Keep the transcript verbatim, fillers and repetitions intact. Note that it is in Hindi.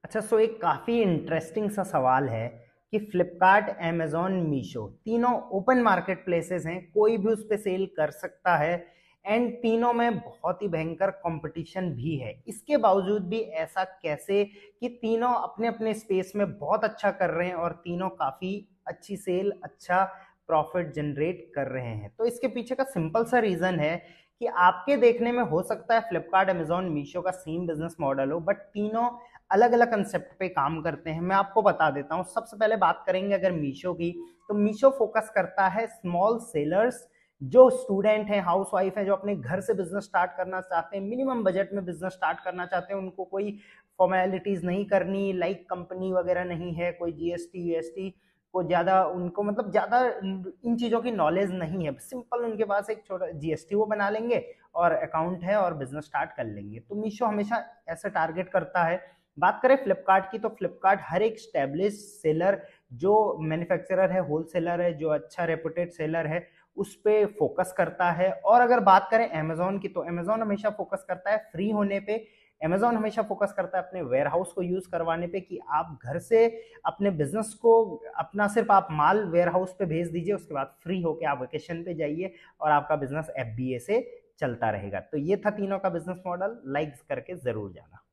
अच्छा, सो एक काफ़ी इंटरेस्टिंग सा सवाल है कि फ्लिपकार्ट, अमेजॉन, मीशो तीनों ओपन मार्केट प्लेसेस हैं, कोई भी उस पे सेल कर सकता है एंड तीनों में बहुत ही भयंकर कंपटीशन भी है। इसके बावजूद भी ऐसा कैसे कि तीनों अपने अपने स्पेस में बहुत अच्छा कर रहे हैं और तीनों काफ़ी अच्छी सेल, अच्छा प्रॉफिट जनरेट कर रहे हैं। तो इसके पीछे का सिंपल सा रीज़न है कि आपके देखने में हो सकता है फ्लिपकार्ट, अमेजॉन, मीशो का सेम बिजनेस मॉडल हो, बट तीनों अलग अलग कंसेप्ट पे काम करते हैं। मैं आपको बता देता हूँ। सबसे पहले बात करेंगे अगर मीशो की, तो मीशो फोकस करता है स्मॉल सेलर्स, जो स्टूडेंट हैं, हाउस वाइफ हैं, जो अपने घर से बिजनेस स्टार्ट करना चाहते हैं, मिनिमम बजट में बिजनेस स्टार्ट करना चाहते हैं, उनको कोई फॉर्मेलिटीज नहीं करनी, लाइक कंपनी वगैरह नहीं है, कोई जीएसटी यूएसटी को ज़्यादा उनको मतलब ज़्यादा इन चीज़ों की नॉलेज नहीं है। सिंपल उनके पास एक छोटा जीएसटी वो बना लेंगे और अकाउंट है और बिजनेस स्टार्ट कर लेंगे। तो मीशो हमेशा ऐसा टारगेट करता है। बात करें फ्लिपकार्ट की, तो फ्लिपकार्ट हर एक स्टैब्लिश सेलर, जो मैन्युफैक्चरर है, होलसेलर है, जो अच्छा रेपुटेड सेलर है, उस पे फोकस करता है। और अगर बात करें अमेजोन की, तो अमेजोन हमेशा फोकस करता है फ्री होने पे। अमेजोन हमेशा फोकस करता है अपने वेयर हाउस को यूज करवाने पे, कि आप घर से अपने बिजनेस को अपना सिर्फ आप माल वेयर हाउस पे भेज दीजिए, उसके बाद फ्री होके आप वेकेशन पे जाइए और आपका बिजनेस एफबीए से चलता रहेगा। तो ये था तीनों का बिजनेस मॉडल। लाइक करके जरूर जाना।